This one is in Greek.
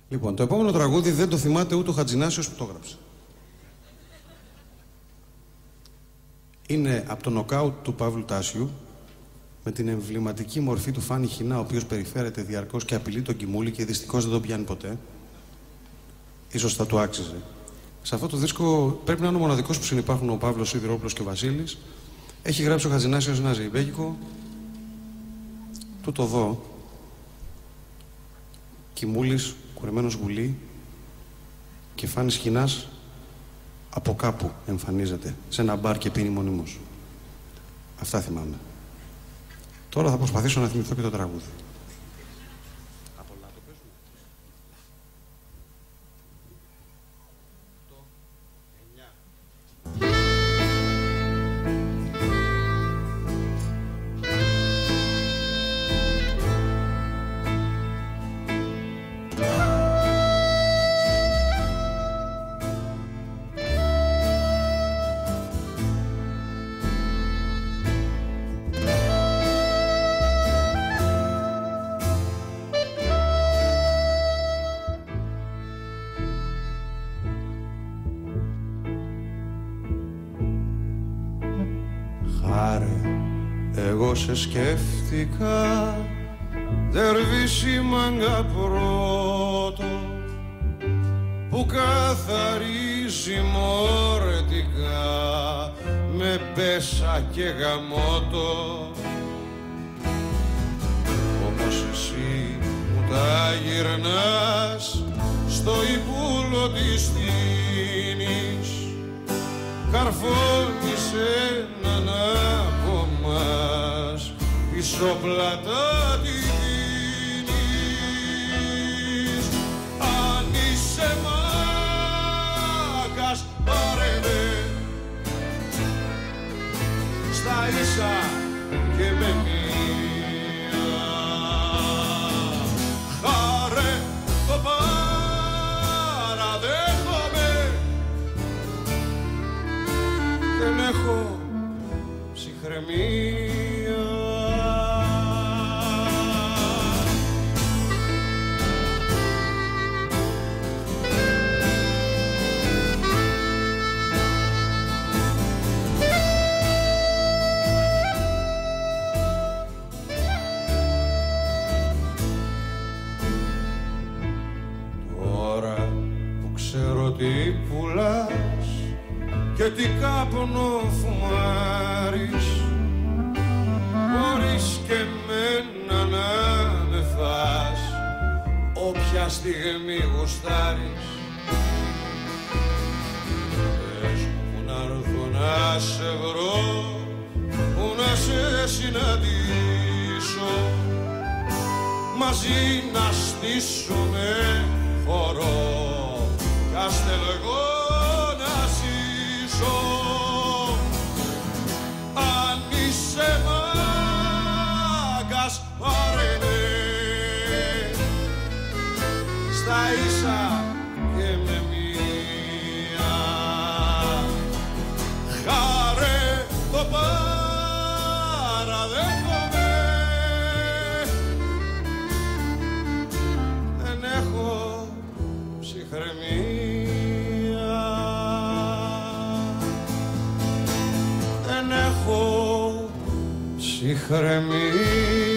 Λοιπόν, το επόμενο τραγούδι δεν το θυμάται ούτε ο Χατζηνάσιος που το έγραψε. Είναι από το νοκάουτ του Παύλου Τάσιου, με την εμβληματική μορφή του Φάνη Χινά, ο οποίος περιφέρεται διαρκώς και απειλεί τον Κιμούλη και δυστυχώς δεν τον πιάνει ποτέ. Ίσως θα του άξιζε. Σε αυτό το δίσκο πρέπει να είναι ο μοναδικός που συνυπάρχουν ο Παύλος Σιδηρόπουλος και ο Βασίλης. Έχει γράψει ο Χατζηνάσιος ένα ζεϊμπέκικο. Του το δω. Κιμούλης, κουρεμένος γουλή και Φάνης Χινάς από κάπου εμφανίζεται, σε ένα μπαρ και πίνει μονίμως. Αυτά θυμάμαι. Τώρα θα προσπαθήσω να θυμηθώ και το τραγούδι. Εγώ σε σκέφτηκα δερβίσι μάγκα πρώτο που καθαρίζει μορετικά με πέσα και γαμότο. Όμως εσύ μου τα γυρνάς στο υπούλο της τίνης, καρφώνεις έναν από μας πίσω πλατά τη δίνεις. Αν είσαι μάκας πάρε με στα ίσα και με μία. Χάρε το παραδέχομαι, δεν έχω ψυχραιμία. Τώρα που ξέρω τι πουλάς και τι κάπνο φουμάρεις, μπορείς και εμένα να με φας όποια στιγμή γουστάρεις. Πες μου να έρθω να σε βρω, που να σε συναντήσω, μαζί να στήσουμε χορό κι ας θέλω εγώ να ζήσω. Αν είσαι μάγκας πάρε με στα ίσα και με μία. Χάρε το παραδέχομαι, δεν έχω ψυχραιμία. Δεν έχω ψυχραιμία.